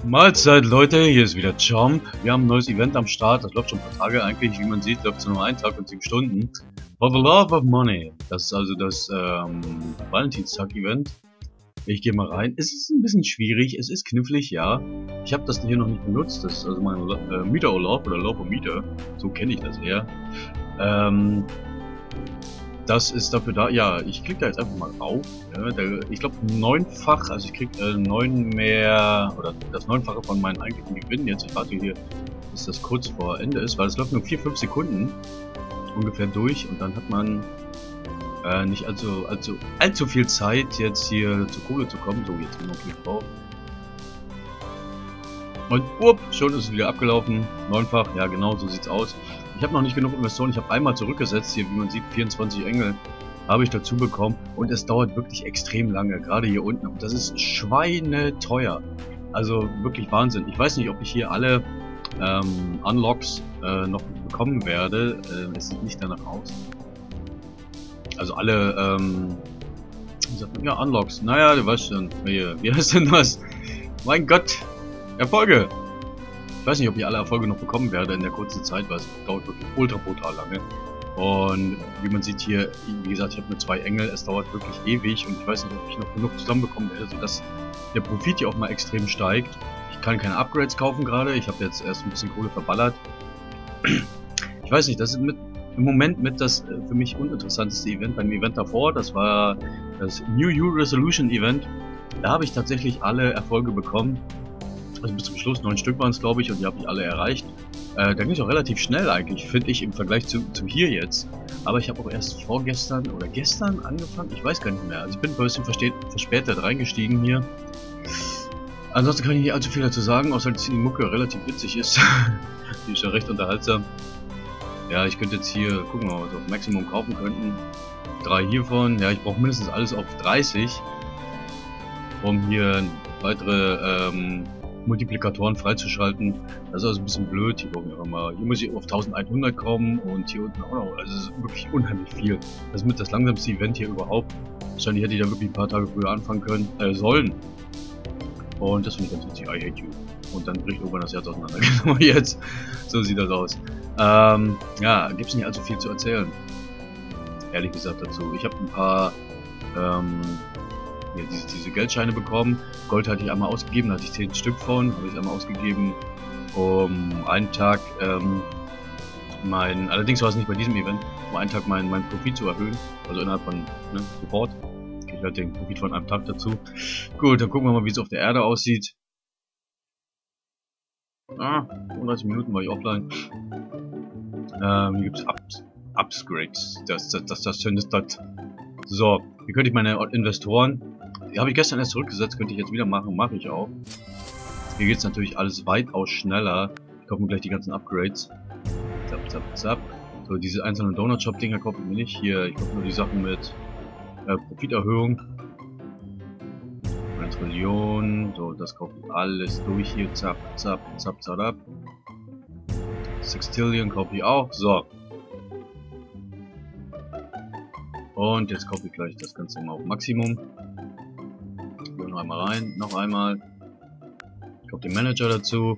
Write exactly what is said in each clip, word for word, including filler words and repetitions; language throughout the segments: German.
Mahlzeit Leute, hier ist wieder Jump. Wir haben ein neues Event am Start, das läuft schon ein paar Tage eigentlich, wie man sieht, läuft es nur einen Tag und sieben Stunden. For the Love of Money, das ist also das ähm, Valentinstag-Event. Ich gehe mal rein, es ist ein bisschen schwierig, es ist knifflig, ja. Ich habe das hier noch nicht benutzt, das ist also mein äh, Mieter-Urlaub oder Laufe-Mieter, so kenne ich das eher. Ähm, Das ist dafür da, ja, ich klicke da jetzt einfach mal auf. Ja, der, ich glaube neunfach, also ich krieg äh, neun mehr, oder das neunfache von meinen eigentlichen Gewinnen jetzt. Ich warte hier, bis das kurz vor Ende ist, weil es läuft nur vier, fünf Sekunden ungefähr durch und dann hat man äh, nicht allzu, allzu, allzu viel Zeit jetzt hier zur Kohle zu kommen. So, jetzt noch Klick drauf. Und up, schon ist es wieder abgelaufen. Neunfach, ja genau, so sieht's aus. Ich habe noch nicht genug Investoren, ich habe einmal zurückgesetzt, hier wie man sieht, vierundzwanzig Engel habe ich dazu bekommen und es dauert wirklich extrem lange, gerade hier unten, und das ist schweineteuer. Also wirklich Wahnsinn. Ich weiß nicht, ob ich hier alle ähm, Unlocks äh, noch bekommen werde, äh, es sieht nicht danach aus. Also alle, ähm, wie sagt man, ja, Unlocks, naja, du weißt schon, wie, wie heißt denn das? Mein Gott, Erfolge! Ich weiß nicht, ob ich alle Erfolge noch bekommen werde in der kurzen Zeit, weil es dauert wirklich ultra brutal lange. Und wie man sieht hier, wie gesagt, ich habe nur zwei Engel, es dauert wirklich ewig und ich weiß nicht, ob ich noch genug zusammenbekommen werde, sodass der Profit hier auch mal extrem steigt. Ich kann keine Upgrades kaufen gerade, ich habe jetzt erst ein bisschen Kohle verballert. Ich weiß nicht, das ist mit, im Moment mit das für mich uninteressanteste Event. Beim Event davor, das war das New Year Resolution Event, da habe ich tatsächlich alle Erfolge bekommen. Also bis zum Schluss, neun Stück waren es glaube ich und die habe ich alle erreicht. Äh, da ging es auch relativ schnell eigentlich, finde ich, im Vergleich zu, zu hier jetzt. Aber ich habe auch erst vorgestern oder gestern angefangen, ich weiß gar nicht mehr. Also ich bin ein bisschen verspätet reingestiegen hier. Ansonsten kann ich nicht allzu viel dazu sagen, außer dass die Mucke relativ witzig ist. Die ist ja recht unterhaltsam. Ja, ich könnte jetzt hier, gucken wir mal, was wir auf Maximum kaufen könnten. Drei hiervon, ja, ich brauche mindestens alles auf dreißig. Um hier weitere, ähm, Multiplikatoren freizuschalten. Das ist also ein bisschen blöd. Hier, wir mal. Hier muss ich auf elfhundert kommen und hier unten auch noch. Also es ist wirklich unheimlich viel. Das ist mit das langsamste Event hier überhaupt. Wahrscheinlich hätte ich da wirklich ein paar Tage früher anfangen können, äh, sollen. Und das finde ich ganz witzig. I hate you. Und dann bricht irgendwann das Herz auseinander. Genau jetzt. So sieht das aus. Ähm, ja, gibt es nicht allzu viel zu erzählen. Ehrlich gesagt dazu. Ich habe ein paar ähm, ja, diese, diese Geldscheine bekommen. Gold hatte ich einmal ausgegeben, da hatte ich zehn Stück von, habe ich einmal ausgegeben, um einen Tag ähm, mein, allerdings war es nicht bei diesem Event, um einen Tag meinen mein Profit zu erhöhen, also innerhalb von, ne, sofort, kriege ich halt den Profit von einem Tag dazu. Gut, dann gucken wir mal, wie es auf der Erde aussieht. Ah, fünfunddreißig Minuten war ich offline. Ähm, hier gibt es Up Upgrades, das, das, das, das, das, das. So, hier könnte ich meine Investoren, die habe ich gestern erst zurückgesetzt, könnte ich jetzt wieder machen, mache ich auch. Hier geht es natürlich alles weitaus schneller. Ich kaufe mir gleich die ganzen Upgrades. Zap, zap, zap. So, diese einzelnen Donut-Shop-Dinger kaufe ich mir nicht. Hier, ich kaufe nur die Sachen mit äh, Profiterhöhung. Eine Trillion. So, das kaufe ich alles durch hier. Zap, zap, zap, zap. Sextillion kaufe ich auch. So. Und jetzt kaufe ich gleich das Ganze mal auf Maximum. Hier noch einmal rein, noch einmal. Ich kaufe den Manager dazu.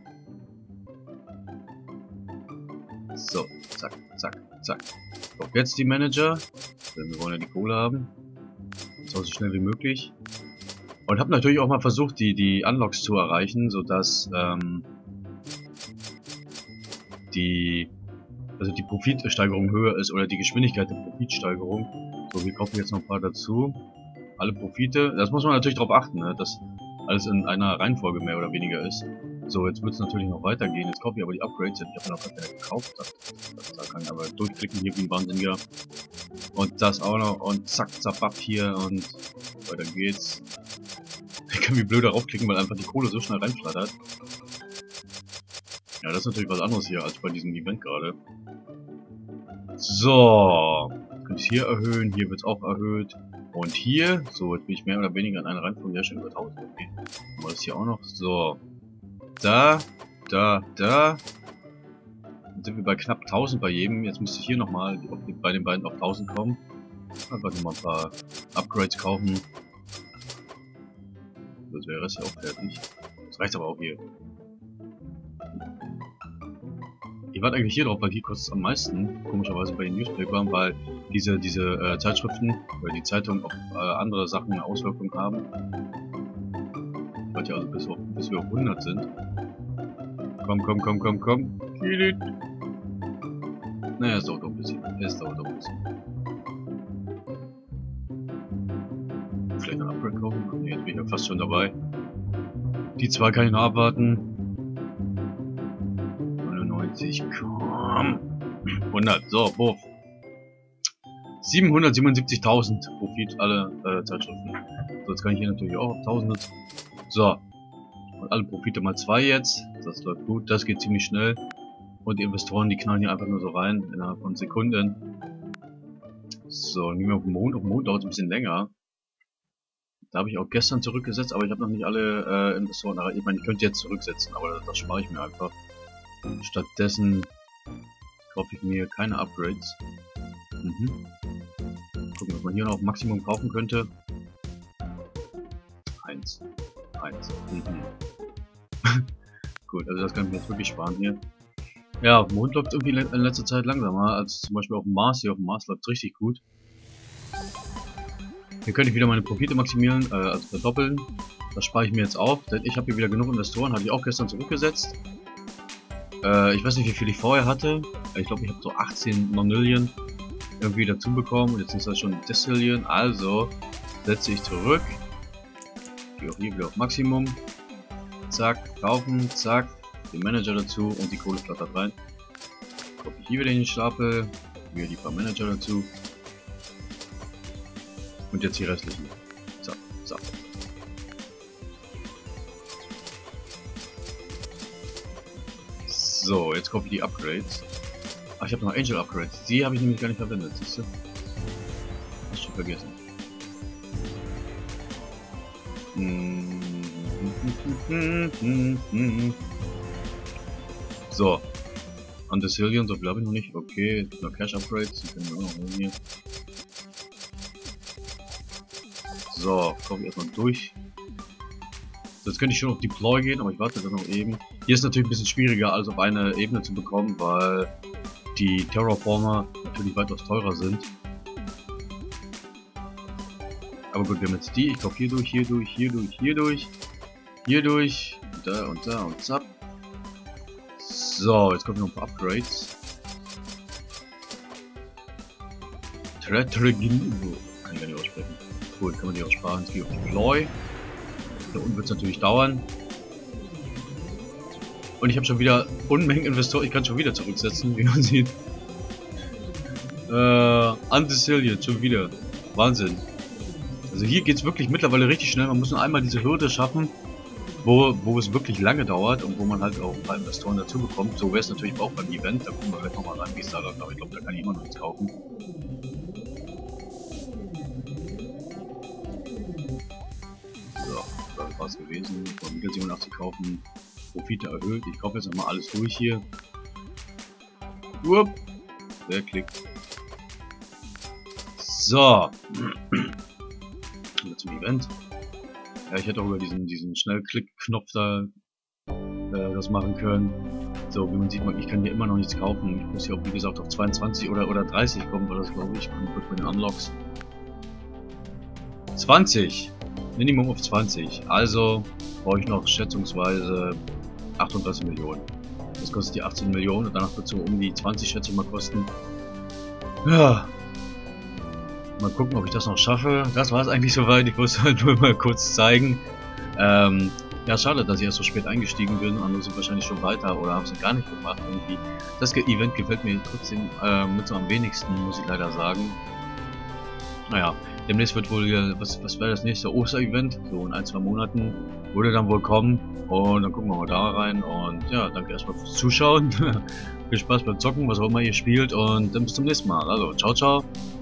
So, zack, zack, zack. Ich kaufe jetzt die Manager, denn wir wollen ja die Kohle haben. So schnell wie möglich. Und habe natürlich auch mal versucht, die, die Unlocks zu erreichen, sodass ähm, die, also die Profitsteigerung höher ist oder die Geschwindigkeit der Profitsteigerung. So, wir kaufen jetzt noch ein paar dazu. Alle Profite, das muss man natürlich darauf achten, ne, dass alles in einer Reihenfolge mehr oder weniger ist. So, jetzt wird es natürlich noch weitergehen. Jetzt kaufe ich aber die Upgrades, ich habe noch gar keine gekauft. Da kann ich aber durchklicken hier wie ein Wahnsinniger. Und das auch noch und zack, zack, hier und weiter geht's. Ich kann wie blöd darauf klicken, weil einfach die Kohle so schnell reinflattert. Ja, das ist natürlich was anderes hier als bei diesem Event gerade. So, kann ich hier erhöhen, hier wird es auch erhöht. Und hier, so, jetzt bin ich mehr oder weniger in einer Reihenfolge, ja schon über tausend, okay. Aber das hier auch noch, so. Da, da, da. Dann sind wir bei knapp tausend bei jedem. Jetzt müsste ich hier nochmal bei den beiden auf tausend kommen. Einfach nochmal ein paar Upgrades kaufen. Das wäre es ja auch fertig. Das reicht aber auch hier. Ich warte eigentlich hier drauf, weil hier kostet es am meisten, komischerweise bei den Newspapern, weil diese, diese äh, Zeitschriften oder die Zeitungen auf äh, andere Sachen eine Auswirkung haben. Ich warte ja also bis, auf, bis wir auf hundert sind. Komm, komm, komm, komm, komm. Naja, es dauert doch ein bisschen. Es dauert doch ein bisschen. Vielleicht ein Upgrade kaufen? Nee, jetzt bin ich ja fast schon dabei. Die zwei kann ich noch abwarten. neunundneunzig, komm. hundert, so, Wurf. siebenhundertsiebenundsiebzigtausend Profit, alle äh, Zeitschriften. So, jetzt kann ich hier natürlich auch auf tausend. So. Und alle Profite mal zwei jetzt. Das läuft gut, das geht ziemlich schnell. Und die Investoren, die knallen hier einfach nur so rein, innerhalb von Sekunden. So, nehmen wir auf den Mond. Auf dem Mond dauert es ein bisschen länger. Da habe ich auch gestern zurückgesetzt, aber ich habe noch nicht alle äh, Investoren erreicht. Ich meine, ich könnte jetzt zurücksetzen, aber das, das spare ich mir einfach. Stattdessen kaufe ich mir keine Upgrades. Mhm. Gucken, ob man hier noch Maximum kaufen könnte. Eins. Eins. Mhm. Gut, also das kann ich mir jetzt wirklich sparen hier. Ja, auf dem Mond läuft irgendwie in letzter Zeit langsamer als zum Beispiel auf dem Mars. Hier auf dem Mars läuft es richtig gut. Hier könnte ich wieder meine Profite maximieren, äh, also verdoppeln. Das spare ich mir jetzt auf, denn ich habe hier wieder genug Investoren, hatte ich auch gestern zurückgesetzt. Äh, ich weiß nicht, wie viel ich vorher hatte. Ich glaube, ich habe so achtzehn Nonillion irgendwie dazu bekommen und jetzt sind das schon Decillion. Also setze ich zurück. Gehe auch hier wieder auf Maximum. Zack, kaufen, zack. Den Manager dazu und die Kohle flattert rein. Komme ich hier wieder in den Stapel. Wieder die paar Manager dazu. Und jetzt die restlichen. Zack, zack. So, jetzt kommen die Upgrades. Ach, ich habe noch Angel Upgrades. Die habe ich nämlich gar nicht verwendet, siehst du? Hast schon vergessen. So. An Decillion, so viel habe ich noch nicht. Okay, noch Cash Upgrades, die können wir auch noch holen hier. So, komme ich erstmal durch. Jetzt könnte ich schon auf Deploy gehen, aber ich warte dann noch eben. Hier ist natürlich ein bisschen schwieriger, als auf eine Ebene zu bekommen, weil die Terraformer natürlich weitaus teurer sind. Aber gut, wir haben jetzt die. Ich kaufe hier durch, hier durch, hier durch, hier durch, hier durch, und da und da und zapp. So, jetzt kommen noch ein paar Upgrades. Tretrigin, kann ich gar nicht aussprechen. Gut, kann man die auch sparen. Jetzt gehe ich auf Deploy. Da unten wird es natürlich dauern. Und ich habe schon wieder Unmengen Investoren. Ich kann schon wieder zurücksetzen, wie man sieht. Äh, Undecillion, schon wieder. Wahnsinn. Also hier geht es wirklich mittlerweile richtig schnell. Man muss nur einmal diese Hürde schaffen, wo, wo es wirklich lange dauert und wo man halt auch ein paar Investoren dazu bekommt. So wäre es natürlich auch beim Event. Da gucken wir gleich nochmal rein, wie es da läuft. Aber ich glaube, da kann ich immer noch nichts kaufen. Das war's gewesen. Von Miguel siebenundachtzig kaufen. Profite erhöht. Ich kaufe jetzt nochmal alles durch hier. Upp. Der klickt. So. Jetzt zum Event. Ja, ich hätte auch über diesen, diesen Schnellklick-Knopf da äh, das machen können. So, wie man sieht, ich kann hier immer noch nichts kaufen. Ich muss hier auch, wie gesagt, auf zweiundzwanzig oder, oder dreißig kommen, war das, glaube ich. Kommt bei den Unlocks. zwanzig. Minimum auf zwanzig. Also brauche ich noch schätzungsweise achtunddreißig Millionen. Das kostet die achtzehn Millionen und danach wird es so um die zwanzig schätze ich mal kosten. Ja. Mal gucken, ob ich das noch schaffe. Das war es eigentlich soweit. Ich wollte halt nur mal kurz zeigen. Ähm, ja, schade, dass ich erst so spät eingestiegen bin. Andere sind wahrscheinlich schon weiter oder haben es gar nicht gemacht. Irgendwie. Das Event gefällt mir trotzdem äh, mit so am wenigsten, muss ich leider sagen. Naja, demnächst wird wohl, was, was wäre das nächste Oster-Event? So in ein, zwei Monaten würde dann wohl kommen. Und dann gucken wir mal da rein. Und ja, danke erstmal fürs Zuschauen. Viel Spaß beim Zocken, was auch immer ihr spielt. Und dann bis zum nächsten Mal. Also, ciao, ciao.